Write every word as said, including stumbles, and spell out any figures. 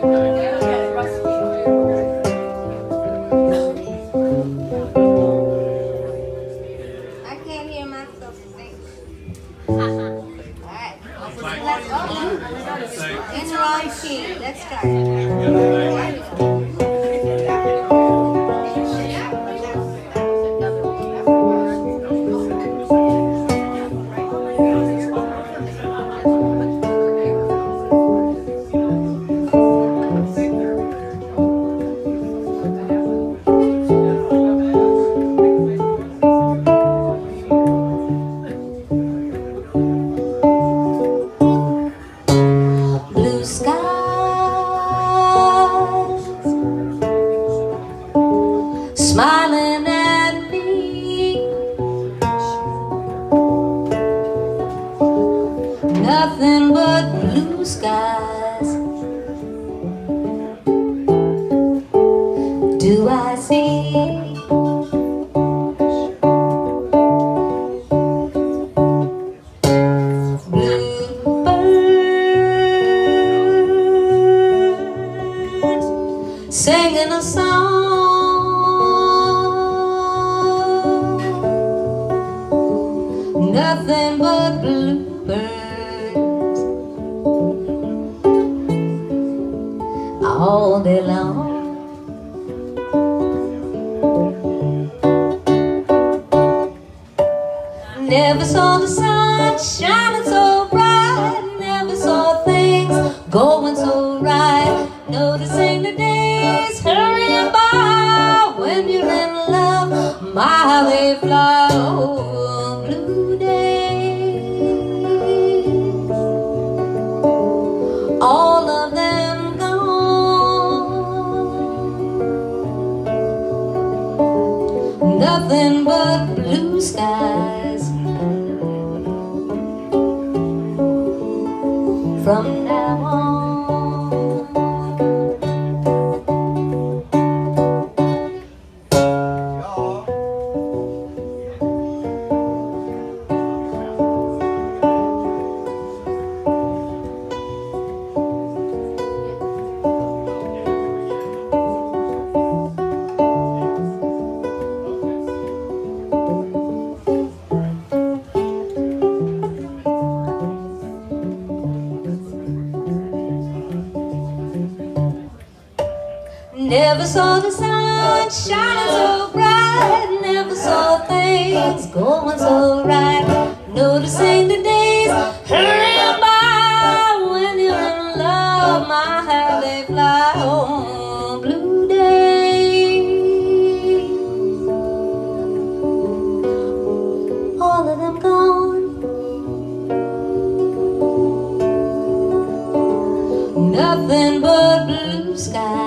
can't hear myself sing. Alright. In the wrong key. Let's start. Smiling at me, nothing but blue skies. Do I see bluebirds singing a song? Nothing but bluebirds all day long. Never saw the sun shining so bright, never saw things going so right. Noticing the days hurrying by when you're in love, my how they fly. Oh, blue days, all of them gone. Nothing but blue skies from now on. Never saw the sun shining so bright, never saw things going so right. Noticing the days hurrying by when you're in love, my how they fly. Oh, blue days, all of them gone. Nothing but blue skies